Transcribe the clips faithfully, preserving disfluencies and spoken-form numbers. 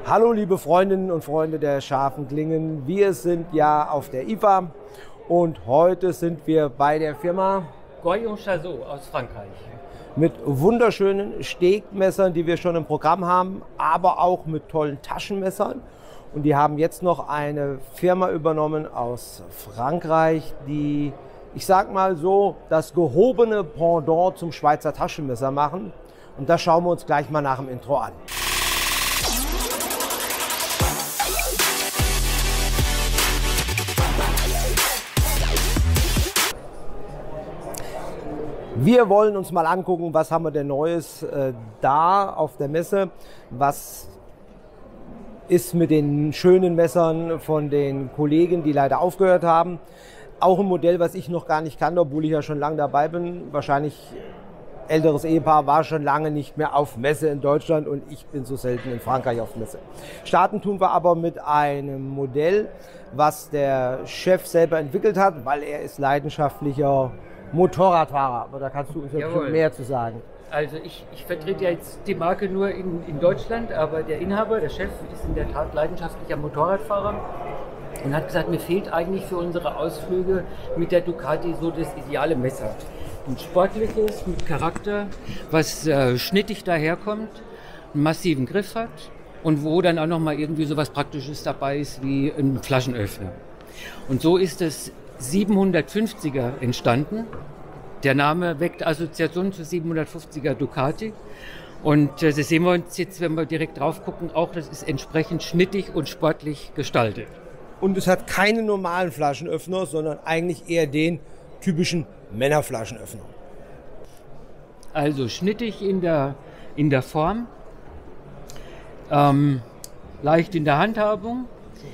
Hallo liebe Freundinnen und Freunde der scharfen Klingen, wir sind ja auf der I F A und heute sind wir bei der Firma Goyon Chazot aus Frankreich. Mit wunderschönen Stegmessern, die wir schon im Programm haben, aber auch mit tollen Taschenmessern. Und die haben jetzt noch eine Firma übernommen aus Frankreich, die, ich sag mal so, das gehobene Pendant zum Schweizer Taschenmesser machen. Und das schauen wir uns gleich mal nach dem Intro an. Wir wollen uns mal angucken, was haben wir denn Neues äh, da auf der Messe, was ist mit den schönen Messern von den Kollegen, die leider aufgehört haben. Auch ein Modell, was ich noch gar nicht kannte, obwohl ich ja schon lange dabei bin. Wahrscheinlich älteres Ehepaar war schon lange nicht mehr auf Messe in Deutschland und ich bin so selten in Frankreich auf Messe. Starten tun wir aber mit einem Modell, was der Chef selber entwickelt hat, weil er ist leidenschaftlicher Motorradfahrer, aber da kannst du uns ja schon mehr zu sagen. Also ich, ich vertrete ja jetzt die Marke nur in, in Deutschland, aber der Inhaber, der Chef, ist in der Tat leidenschaftlicher Motorradfahrer und hat gesagt, mir fehlt eigentlich für unsere Ausflüge mit der Ducati so das ideale Messer. Ein sportliches, mit Charakter, was äh, schnittig daherkommt, einen massiven Griff hat und wo dann auch nochmal irgendwie so was Praktisches dabei ist wie ein Flaschenöffner. Und so ist das siebenhundertfünfziger entstanden. Der Name weckt Assoziationen zu siebenhundertfünfziger Ducati. Und äh, das sehen wir uns jetzt, wenn wir direkt drauf gucken, auch das ist entsprechend schnittig und sportlich gestaltet. Und es hat keine normalen Flaschenöffner, sondern eigentlich eher den typischen Männerflaschenöffner. Also schnittig in der, in der Form, ähm, leicht in der Handhabung.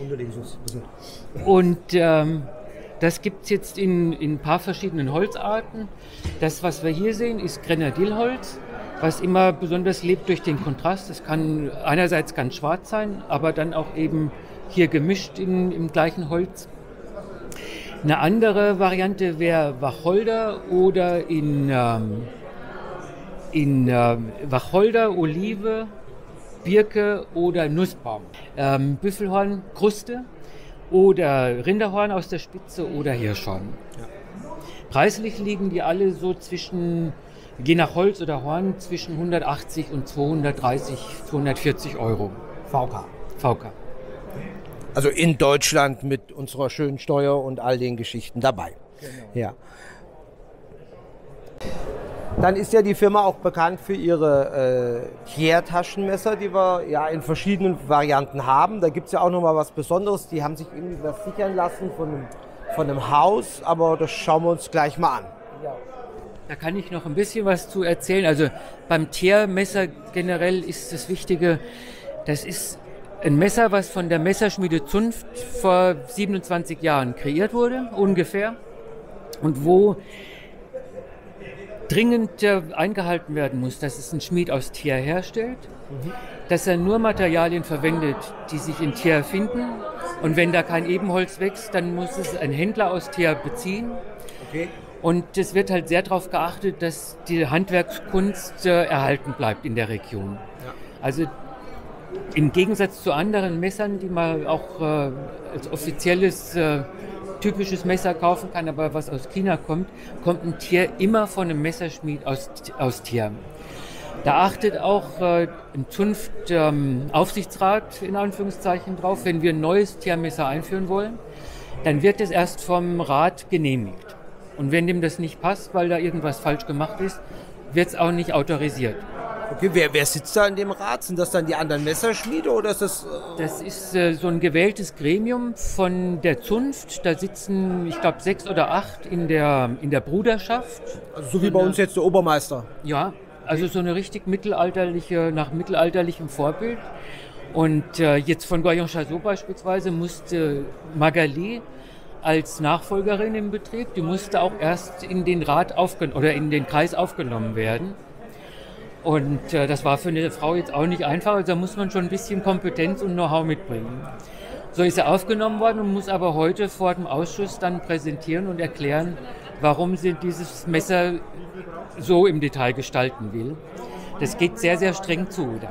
Und ähm, das gibt es jetzt in, in ein paar verschiedenen Holzarten. Das, was wir hier sehen, ist Grenadillholz, was immer besonders lebt durch den Kontrast. Das kann einerseits ganz schwarz sein, aber dann auch eben hier gemischt in, im gleichen Holz. Eine andere Variante wäre Wacholder oder in, ähm, in ähm, Wacholder, Olive, Birke oder Nussbaum. Ähm, Büffelhorn, Kruste. Oder Rinderhorn aus der Spitze oder Hirschhorn. Ja. Preislich liegen die alle so zwischen, je nach Holz oder Horn, zwischen hundertachtzig und zweihundertdreißig, zweihundertvierzig Euro. V K. V K. Also in Deutschland mit unserer schönen Steuer und all den Geschichten dabei. Genau. Ja. Dann ist ja die Firma auch bekannt für ihre äh, Thiers-Taschenmesser, die wir ja in verschiedenen Varianten haben. Da gibt es ja auch noch mal was Besonderes. Die haben sich irgendwie was sichern lassen von einem, von einem Haus, aber das schauen wir uns gleich mal an. Ja. Da kann ich noch ein bisschen was zu erzählen. Also beim Thiers-Messer generell ist das Wichtige, das ist ein Messer, was von der Messerschmiede Zunft vor siebenundzwanzig Jahren kreiert wurde, ungefähr. Und wo dringend äh, eingehalten werden muss, dass es ein Schmied aus Thiers herstellt, mhm. dass er nur Materialien verwendet, die sich in Thiers finden. Und wenn da kein Ebenholz wächst, dann muss es ein Händler aus Thiers beziehen. Okay. Und es wird halt sehr darauf geachtet, dass die Handwerkskunst äh, erhalten bleibt in der Region. Ja. Also im Gegensatz zu anderen Messern, die man auch äh, als offizielles äh, typisches Messer kaufen kann, aber was aus China kommt, kommt ein Thiers immer von einem Messerschmied aus, aus Thiers. Da achtet auch äh, ein Zunft-Aufsichtsrat ähm, in Anführungszeichen drauf, wenn wir ein neues Thiers-Messer einführen wollen, dann wird es erst vom Rat genehmigt. Und wenn dem das nicht passt, weil da irgendwas falsch gemacht ist, wird es auch nicht autorisiert. Okay, wer, wer sitzt da in dem Rat? Sind das dann die anderen Messerschmiede oder ist das... Äh das ist äh, so ein gewähltes Gremium von der Zunft. Da sitzen, ich glaube, sechs oder acht in der, in der Bruderschaft. Also so wie bei uns jetzt der Obermeister? Ja, also so eine richtig mittelalterliche, nach mittelalterlichem Vorbild. Und äh, jetzt von Goyon Chazot beispielsweise musste Magali als Nachfolgerin im Betrieb, die musste auch erst in den Rat aufgen- oder in den Kreis aufgenommen werden. Und äh, das war für eine Frau jetzt auch nicht einfach, also da muss man schon ein bisschen Kompetenz und Know-how mitbringen. So ist er aufgenommen worden und muss aber heute vor dem Ausschuss dann präsentieren und erklären, warum sie dieses Messer so im Detail gestalten will. Das geht sehr, sehr streng zu da.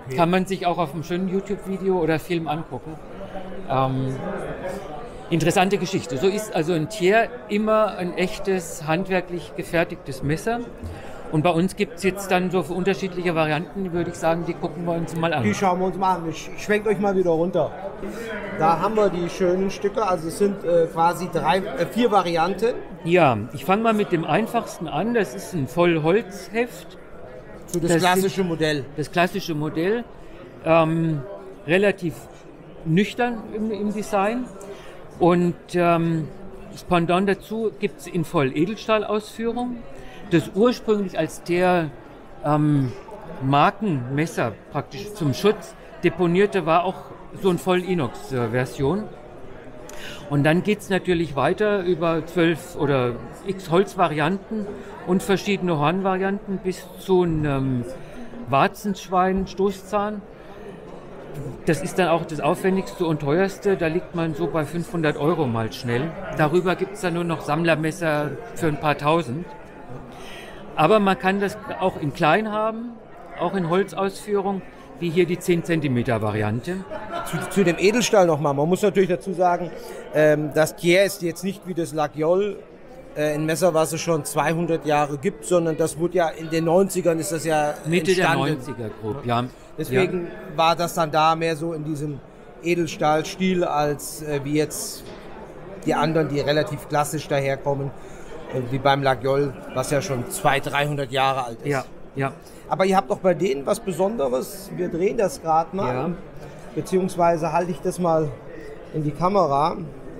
Okay. Kann man sich auch auf einem schönen YouTube-Video oder Film angucken. Ähm, interessante Geschichte. So ist also ein Thiers immer ein echtes, handwerklich gefertigtes Messer. Und bei uns gibt es jetzt dann so unterschiedliche Varianten, würde ich sagen, die gucken wir uns mal an. Die schauen wir uns mal an. Ich schwenke euch mal wieder runter. Da haben wir die schönen Stücke, also es sind äh, quasi drei, äh, vier Varianten. Ja, ich fange mal mit dem einfachsten an. Das ist ein Vollholzheft. So das, das klassische sind, Modell. Das klassische Modell. Ähm, relativ nüchtern im, im Design. Und ähm, das Pendant dazu gibt es in Voll-Edelstahl-Ausführung. Das ursprünglich als der ähm, Markenmesser praktisch zum Schutz deponierte, war auch so eine Voll-Inox-Version. Und dann geht es natürlich weiter über zwölf oder x Holzvarianten und verschiedene Hornvarianten bis zu einem Warzenschwein-Stoßzahn. Das ist dann auch das aufwendigste und teuerste, da liegt man so bei fünfhundert Euro mal schnell. Darüber gibt es dann nur noch Sammlermesser für ein paar tausend. Aber man kann das auch in klein haben, auch in Holzausführung, wie hier die zehn Zentimeter Variante. Zu, zu dem Edelstahl nochmal. Man muss natürlich dazu sagen, ähm, das Thiers ist jetzt nicht wie das Laguiole äh, ein Messer, was es schon zweihundert Jahre gibt, sondern das wurde ja in den neunzigern ist das ja Mitte entstanden. der neunziger grob, ja. Deswegen ja. war das dann da mehr so in diesem Edelstahlstil als äh, wie jetzt die anderen, die relativ klassisch daherkommen. Wie beim Laguiole, was ja schon zweihundert, dreihundert Jahre alt ist. Ja, ja. Aber ihr habt auch bei denen was Besonderes. Wir drehen das gerade mal. Ja. Beziehungsweise halte ich das mal in die Kamera.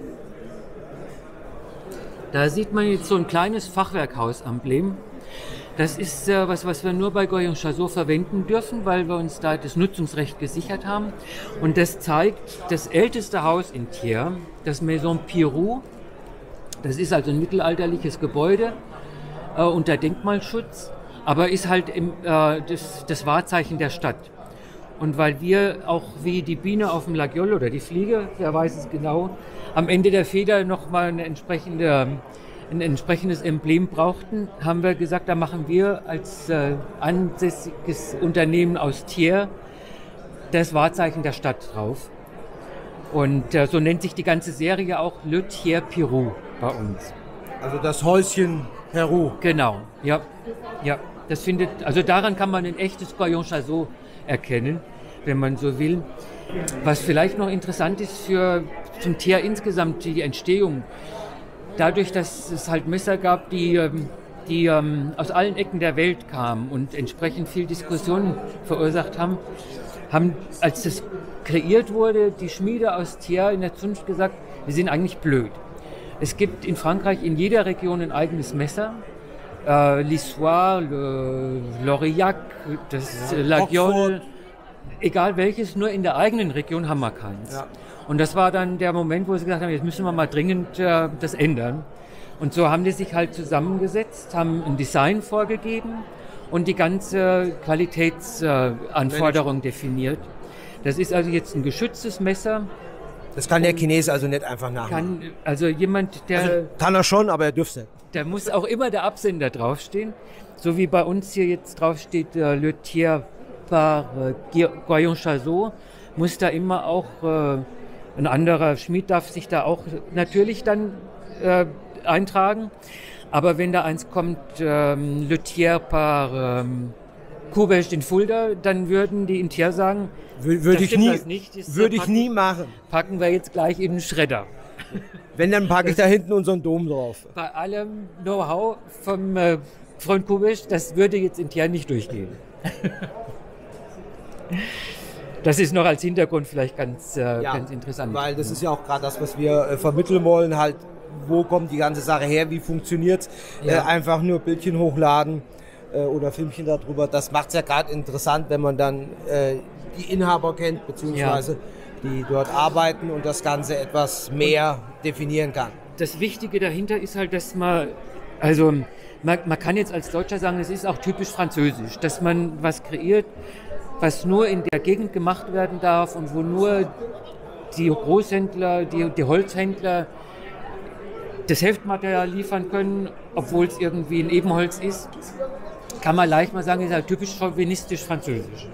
Da sieht man jetzt so ein kleines Fachwerkhaus-Emblem. Das ist äh, was, was wir nur bei Goyon Chasseau verwenden dürfen, weil wir uns da das Nutzungsrecht gesichert haben. Und das zeigt das älteste Haus in Thiers, das Maison Pirou. Das ist also ein mittelalterliches Gebäude äh, unter Denkmalschutz, aber ist halt im, äh, das, das Wahrzeichen der Stadt. Und weil wir auch wie die Biene auf dem Laguiole oder die Fliege, wer weiß es genau, am Ende der Feder nochmal eine entsprechende, ein entsprechendes Emblem brauchten, haben wir gesagt, da machen wir als äh, ansässiges Unternehmen aus Thiers das Wahrzeichen der Stadt drauf. Und äh, so nennt sich die ganze Serie auch Le Thiers Pirou bei uns. Also das Häuschen Pirou. Genau, ja, ja. Das findet, also daran kann man ein echtes Goyon Chasseau erkennen, wenn man so will. Was vielleicht noch interessant ist für zum Thiers insgesamt die Entstehung, dadurch, dass es halt Messer gab, die, die ähm, aus allen Ecken der Welt kamen und entsprechend viel Diskussionen verursacht haben, haben, als das kreiert wurde, die Schmiede aus Thiers in der Zunft gesagt, wir sind eigentlich blöd. Es gibt in Frankreich in jeder Region ein eigenes Messer. Äh, L'Issoire, Le, l'Aurillac, das ja, Laguiole, egal welches, nur in der eigenen Region haben wir keins. Ja. Und das war dann der Moment, wo sie gesagt haben, jetzt müssen wir mal dringend äh, das ändern. Und so haben die sich halt zusammengesetzt, haben ein Design vorgegeben und die ganze Qualitätsanforderung äh, definiert. Das ist also jetzt ein geschütztes Messer. Das kann der Chinese also nicht einfach nachmachen. Kann, also jemand, der... Also, kann er schon, aber er dürfte nicht. Da muss auch immer der Absender draufstehen. So wie bei uns hier jetzt draufsteht, äh, Le Thiers par äh, Goyon Chasseau, muss da immer auch äh, ein anderer Schmied darf sich da auch natürlich dann äh, eintragen. Aber wenn da eins kommt, ähm, Le Thiers par ähm, Kubesch in Fulda, dann würden die in Thiers sagen, würde ich nie, würde ich nie machen. Packen wir jetzt gleich in den Schredder. Wenn, dann packe ich da hinten unseren Dom drauf. Bei allem Know-how vom äh, Freund Kubesch, das würde jetzt in Thiers nicht durchgehen. Das ist noch als Hintergrund vielleicht ganz, äh, ja, ganz interessant. Weil das ist ja auch gerade das, was wir äh, vermitteln wollen, halt, wo kommt die ganze Sache her, wie funktioniert es, ja. äh, einfach nur Bildchen hochladen äh, oder Filmchen darüber, das macht es ja gerade interessant, wenn man dann äh, die Inhaber kennt, beziehungsweise ja. die dort arbeiten und das Ganze etwas mehr definieren kann. Das Wichtige dahinter ist halt, dass man, also man, man kann jetzt als Deutscher sagen, es ist auch typisch französisch, dass man was kreiert, was nur in der Gegend gemacht werden darf und wo nur die Großhändler, die, die Holzhändler das Heftmaterial liefern können, obwohl es irgendwie ein Ebenholz ist, kann man leicht mal sagen, ist halt typisch chauvinistisch französisch.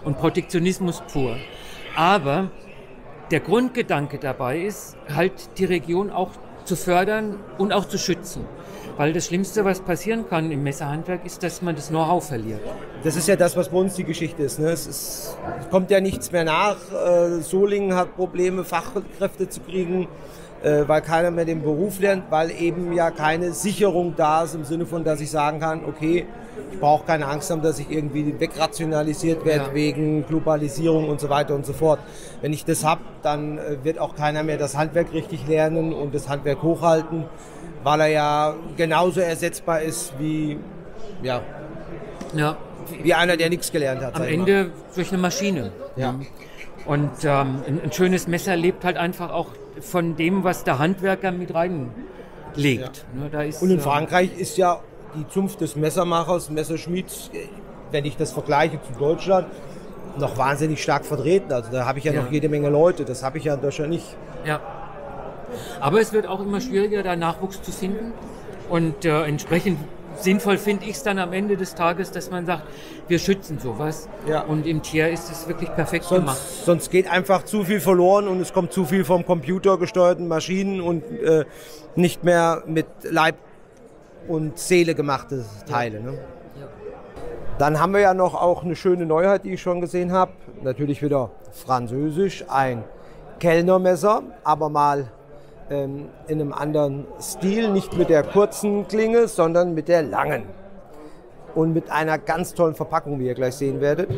und Protektionismus pur. Aber der Grundgedanke dabei ist, halt die Region auch zu fördern und auch zu schützen. Weil das Schlimmste, was passieren kann im Messerhandwerk, ist, dass man das Know-how verliert. Das ist ja das, was bei uns die Geschichte ist. Ne? Es, ist es kommt ja nichts mehr nach. Äh, Solingen hat Probleme, Fachkräfte zu kriegen, äh, weil keiner mehr den Beruf lernt, weil eben ja keine Sicherung da ist, im Sinne von, dass ich sagen kann, okay, ich brauche keine Angst haben, dass ich irgendwie wegrationalisiert werde ja. wegen Globalisierung und so weiter und so fort. Wenn ich das habe, dann äh, wird auch keiner mehr das Handwerk richtig lernen und das Handwerk hochhalten, weil er ja genauso ersetzbar ist wie, ja, ja. wie einer, der nichts gelernt hat. Am Ende durch eine Maschine. Ja. Und ähm, ein, ein schönes Messer lebt halt einfach auch von dem, was der Handwerker mit reinlegt. Ja. Ne, da ist, und in Frankreich ist ja die Zunft des Messermachers, Messerschmieds, wenn ich das vergleiche zu Deutschland, noch wahnsinnig stark vertreten. Also da habe ich ja, ja noch jede Menge Leute. Das habe ich ja in Deutschland nicht. Ja. Aber es wird auch immer schwieriger, da Nachwuchs zu finden. Und äh, entsprechend sinnvoll finde ich es dann am Ende des Tages, dass man sagt, wir schützen sowas. Ja. Und im Tier ist es wirklich perfekt sonst, gemacht. Sonst geht einfach zu viel verloren und es kommt zu viel vom Computer gesteuerten Maschinen und äh, nicht mehr mit Leib und Seele gemachte Teile. Ne? Ja. Dann haben wir ja noch auch eine schöne Neuheit, die ich schon gesehen habe. Natürlich wieder französisch, ein Kellnermesser, aber mal ähm, in einem anderen Stil, nicht mit der kurzen Klinge, sondern mit der langen. Und mit einer ganz tollen Verpackung, wie ihr gleich sehen werdet.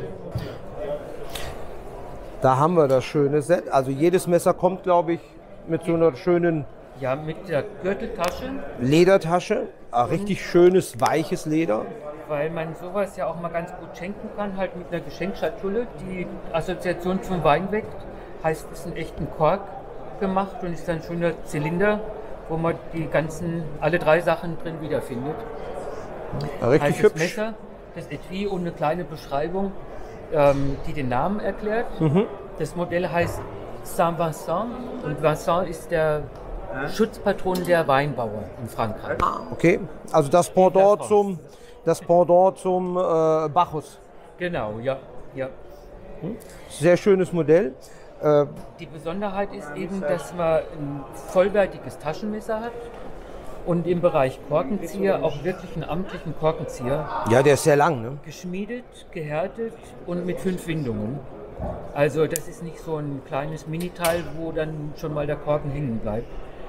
Da haben wir das schöne Set. Also jedes Messer kommt, glaube ich, mit so einer schönen Ja, mit der Gürteltasche. Ledertasche. Ein richtig schönes, weiches Leder. Weil man sowas ja auch mal ganz gut schenken kann, halt mit einer Geschenkschatulle, die Assoziation zum Wein weckt. Heißt, es ist ein echten Kork gemacht und ist ein schöner Zylinder, wo man die ganzen, alle drei Sachen drin wiederfindet. Ja, richtig heißt hübsch. Das Messer, das Etui und eine kleine Beschreibung, ähm, die den Namen erklärt. Mhm. Das Modell heißt Saint-Vincent und Vincent ist der Schutzpatron der Weinbauer in Frankreich. Okay, also das Pendant zum, das Pendant zum äh, Bacchus. Genau, ja, ja. Sehr schönes Modell. Äh, Die Besonderheit ist eben, dass man ein vollwertiges Taschenmesser hat und im Bereich Korkenzieher auch wirklich einen amtlichen Korkenzieher. Ja, der ist sehr lang, ne? Geschmiedet, gehärtet und mit fünf Windungen. Also das ist nicht so ein kleines Miniteil, wo dann schon mal der Korken hängen bleibt.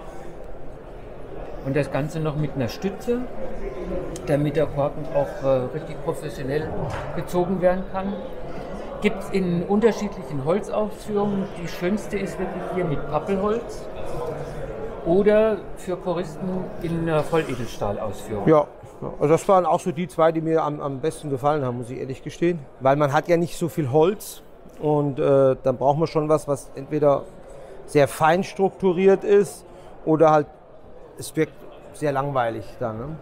Und das Ganze noch mit einer Stütze, damit der Korken auch äh, richtig professionell gezogen werden kann. Gibt es in unterschiedlichen Holzausführungen. Die schönste ist wirklich hier mit Pappelholz oder für Puristen in äh, Volledelstahlausführung. Ja, also das waren auch so die zwei, die mir am, am besten gefallen haben, muss ich ehrlich gestehen. Weil man hat ja nicht so viel Holz und äh, dann braucht man schon was, was entweder sehr fein strukturiert ist oder halt es wirkt sehr langweilig dann. Ne?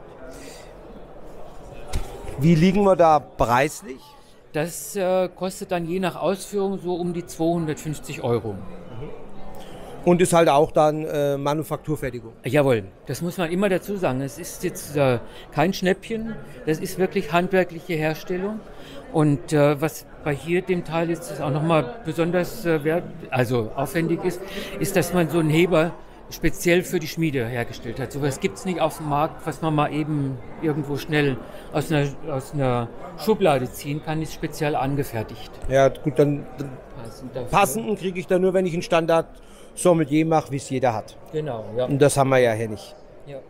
Wie liegen wir da preislich? Das äh, kostet dann je nach Ausführung so um die zweihundertfünfzig Euro. Und ist halt auch dann äh, Manufakturfertigung. Jawohl, das muss man immer dazu sagen. Es ist jetzt äh, kein Schnäppchen, das ist wirklich handwerkliche Herstellung. Und äh, was bei hier dem Teil jetzt auch nochmal besonders äh, wert, also aufwendig ist, ist, dass man so einen Heber speziell für die Schmiede hergestellt hat. So was gibt es nicht auf dem Markt, was man mal eben irgendwo schnell aus einer, aus einer Schublade ziehen kann, ist speziell angefertigt. Ja gut, dann, dann passenden kriege ich dann nur, wenn ich einen Standard Sommelier mache, wie es jeder hat. Genau, ja. Und das haben wir ja hier nicht. Ja.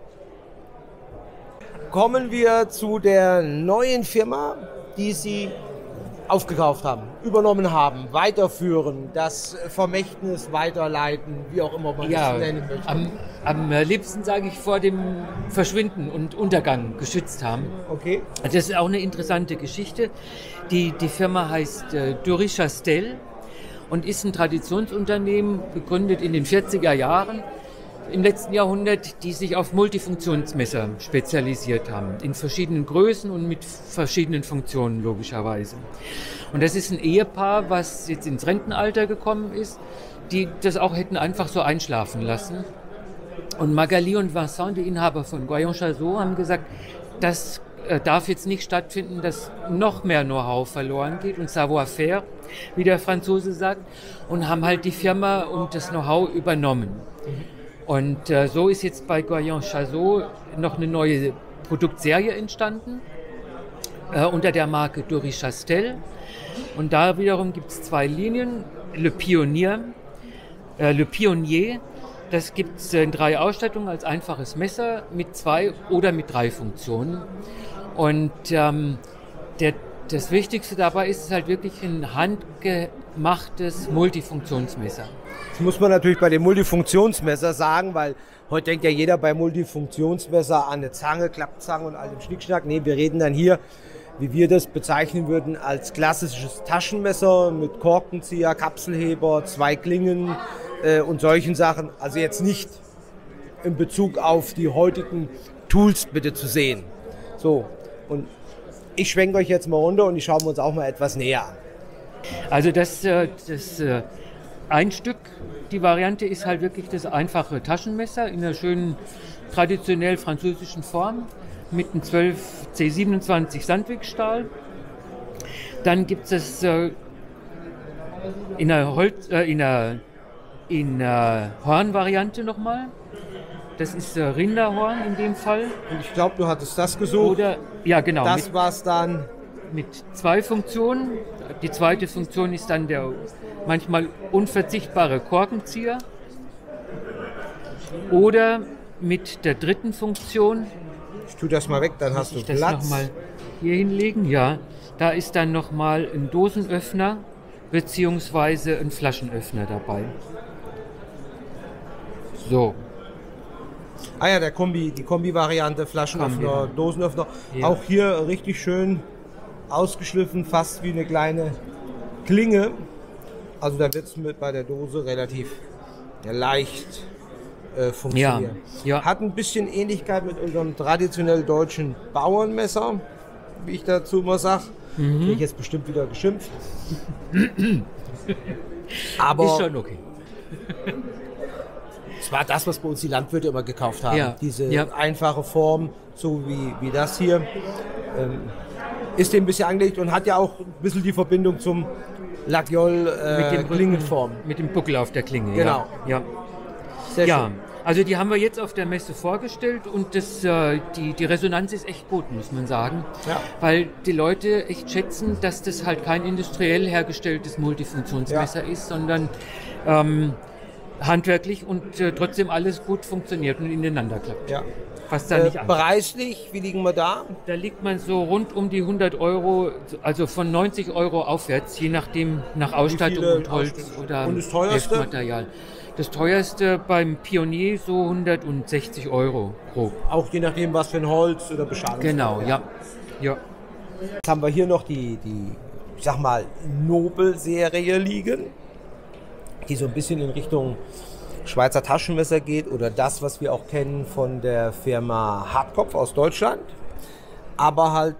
Kommen wir zu der neuen Firma, die Sie aufgekauft haben, übernommen haben, weiterführen, das Vermächtnis weiterleiten, wie auch immer man ja, es nennen möchte. Am, am liebsten sage ich vor dem Verschwinden und Untergang geschützt haben. Okay. Das ist auch eine interessante Geschichte. Die, die Firma heißt äh, Dury Chastel und ist ein Traditionsunternehmen, gegründet in den vierziger Jahren im letzten Jahrhundert, die sich auf Multifunktionsmesser spezialisiert haben, in verschiedenen Größen und mit verschiedenen Funktionen logischerweise. Und das ist ein Ehepaar, was jetzt ins Rentenalter gekommen ist, die das auch hätten einfach so einschlafen lassen. Und Magali und Vincent, die Inhaber von Goyon Chazot, haben gesagt, das äh, darf jetzt nicht stattfinden, dass noch mehr Know-how verloren geht und Savoir-faire, wie der Franzose sagt, und haben halt die Firma und das Know-how übernommen. Und äh, so ist jetzt bei Goyon Chazot noch eine neue Produktserie entstanden, äh, unter der Marke Dory Chastel. Und da wiederum gibt es zwei Linien, Le Pionier, äh, Le Pionier, das gibt es in drei Ausstattungen als einfaches Messer mit zwei oder mit drei Funktionen. Und ähm, der, das Wichtigste dabei ist es halt wirklich ein handgemachtes Multifunktionsmesser. Das muss man natürlich bei dem Multifunktionsmesser sagen, weil heute denkt ja jeder bei Multifunktionsmesser an eine Zange, Klappzange und all dem Schnickschnack. Nee, wir reden dann hier, wie wir das bezeichnen würden, als klassisches Taschenmesser mit Korkenzieher, Kapselheber, zwei Klingen äh, und solchen Sachen. Also jetzt nicht in Bezug auf die heutigen Tools bitte zu sehen. So, und ich schwenke euch jetzt mal runter und die schauen wir uns auch mal etwas näher an. Also das, äh, das äh, ein Stück, die Variante ist halt wirklich das einfache Taschenmesser in einer schönen traditionell französischen Form mit einem zwölf C siebenundzwanzig Sandwich-Stahl. Dann gibt es äh, in einer, Holz, äh, in einer, in einer Hornvariante nochmal. Das ist äh, Rinderhorn in dem Fall. Und ich glaube, du hattest das gesucht. Oder, ja, genau. Das war es dann. Mit zwei Funktionen. Die zweite Funktion ist dann der manchmal unverzichtbare Korkenzieher. Oder mit der dritten Funktion. Ich tue das mal weg, dann hast du ich das Platz. Noch mal hier hinlegen, ja. Da ist dann nochmal ein Dosenöffner beziehungsweise ein Flaschenöffner dabei. So. Ah ja, der Kombi, die Kombi-Variante, Flaschenöffner, Kombi. Dosenöffner. Ja. Auch hier richtig schön ausgeschliffen, fast wie eine kleine Klinge. Also da wird es bei der Dose relativ ja, leicht äh, funktionieren. Ja. Ja. Hat ein bisschen Ähnlichkeit mit unserem traditionell deutschen Bauernmesser, wie ich dazu immer sage. Mhm. Kriege ich jetzt bestimmt wieder geschimpft. Aber ist schon okay. es war das, was bei uns die Landwirte immer gekauft haben. Ja. Diese Ja. einfache Form, so wie, wie das hier. Ähm, ist dem ein bisschen angelegt und hat ja auch ein bisschen die Verbindung zum Lagiol äh, Klingenform. Mit dem Buckel auf der Klinge. Genau. Ja, Sehr ja. schön. Also die haben wir jetzt auf der Messe vorgestellt und das, äh, die, die Resonanz ist echt gut, muss man sagen. Ja. Weil die Leute echt schätzen, dass das halt kein industriell hergestelltes Multifunktionsmesser Ja. ist, sondern ähm, handwerklich und äh, trotzdem alles gut funktioniert und ineinander klappt. Ja. Was da Äh, nicht an. preislich, wie liegen wir da? Da liegt man so rund um die hundert Euro, also von neunzig Euro aufwärts, je nachdem nach Ausstattung viele und Holz Ausstattung? oder Und das teuerste? Heftmaterial. Das teuerste beim Pionier so hundertsechzig Euro grob. Auch je nachdem, was für ein Holz oder Beschadung. Genau, ja. ja. Jetzt haben wir hier noch die, die ich sag mal, Nobel-Serie liegen, die so ein bisschen in Richtung Schweizer Taschenmesser geht oder das, was wir auch kennen von der Firma Hartkopf aus Deutschland, aber halt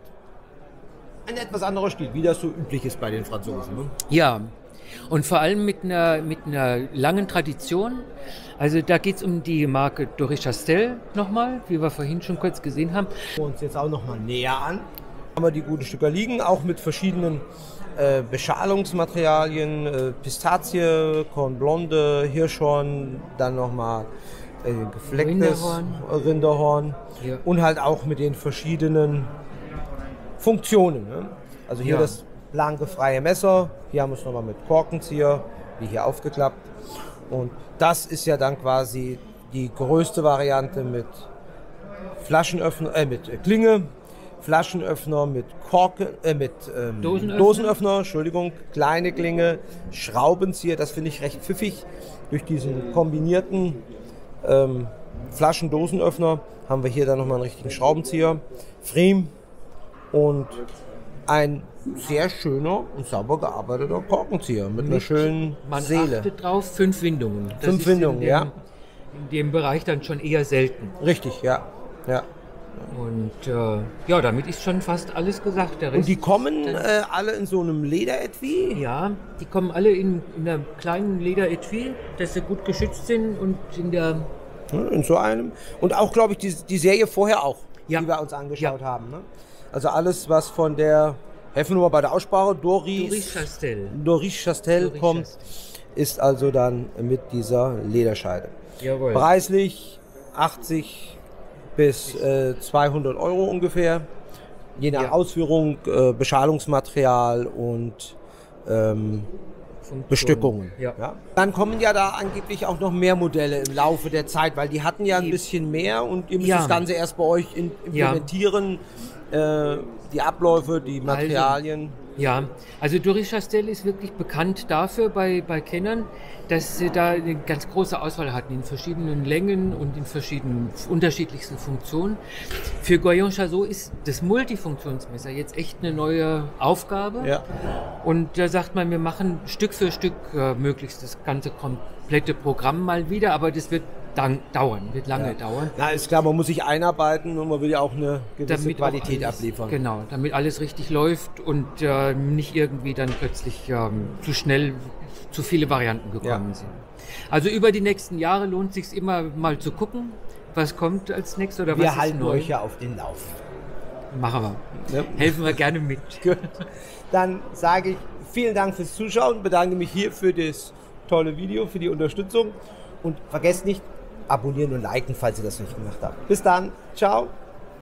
ein etwas anderer Stil, wie das so üblich ist bei den Franzosen. Ne? Ja, und vor allem mit einer, mit einer langen Tradition. Also da geht es um die Marke Dory Chastel nochmal, wie wir vorhin schon kurz gesehen haben. Wir uns jetzt auch nochmal näher an. Haben wir die guten Stücker liegen, auch mit verschiedenen äh, Beschalungsmaterialien, äh, Pistazie, Corn Blonde, Hirschhorn, dann nochmal äh, geflecktes Rinderhorn, Rinderhorn ja. Und halt auch mit den verschiedenen Funktionen. Ne? Also hier Ja. das blanke freie Messer, hier haben wir es nochmal mit Korkenzieher, wie hier aufgeklappt. Und das ist ja dann quasi die größte Variante mit Flaschenöffner, äh, mit Klinge, Flaschenöffner mit Korken, äh, mit ähm, Dosenöffner. Dosenöffner, Entschuldigung, kleine Klinge, Schraubenzieher, das finde ich recht pfiffig. Durch diesen kombinierten ähm, Flaschen-Dosenöffner haben wir hier dann nochmal einen richtigen Schraubenzieher, Friem und ein sehr schöner und sauber gearbeiteter Korkenzieher mit, mit einer schönen Man Seele. achtet drauf, fünf Windungen. Das Fünf ist Windungen, in dem, ja. In dem Bereich dann schon eher selten. Richtig, ja. ja. Und äh, ja, damit ist schon fast alles gesagt. Der Rest, Und die kommen äh, alle in so einem Lederetui? ja, die kommen alle in, in einer kleinen Lederetui, dass sie gut geschützt sind und in der... In so einem. Und auch, glaube ich, die, die Serie vorher auch, Ja. die wir uns angeschaut Ja. haben. Ne? Also alles, was von der, helfen wir mal bei der Aussprache, Doris, Doris Chastel. Doris Chastel Doris kommt, Chastel. ist also dann mit dieser Lederscheide. Jawohl. Preislich achtzig bis äh, zweihundert Euro ungefähr. Je nach Ja. Ausführung, äh, Beschalungsmaterial und ähm, Funktion. Bestückungen. Ja. Ja. Dann kommen ja da angeblich auch noch mehr Modelle im Laufe der Zeit, weil die hatten ja ein Die- bisschen mehr und ihr müsst Ja. das Ganze erst bei euch in, Ja. implementieren. Äh, die Abläufe, die Materialien. Ja, also Doris Chastel ist wirklich bekannt dafür bei, bei Kennern, dass sie da eine ganz große Auswahl hatten in verschiedenen Längen und in verschiedenen unterschiedlichsten Funktionen. Für Goyon Chazot ist das Multifunktionsmesser jetzt echt eine neue Aufgabe. Ja. Und da sagt man, wir machen Stück für Stück äh, möglichst das ganze komplette Programm mal wieder, aber das wird dann dauern, wird lange Ja. dauern. Na, ist klar, man muss sich einarbeiten und man will ja auch eine gewisse Damit auch Qualität alles, abliefern. Genau, damit alles richtig läuft und äh, nicht irgendwie dann plötzlich ähm, zu schnell zu viele Varianten gekommen Ja. sind. Also über die nächsten Jahre lohnt es sich immer mal zu gucken, was kommt als nächstes oder was Wir ist halten neu. euch ja auf den Lauf. Machen wir. Ja. Helfen wir gerne mit. Gut. Dann sage ich vielen Dank fürs Zuschauen, bedanke mich hier für das tolle Video, für die Unterstützung und vergesst nicht, abonnieren und liken, falls ihr das nicht gemacht habt. Bis dann, ciao.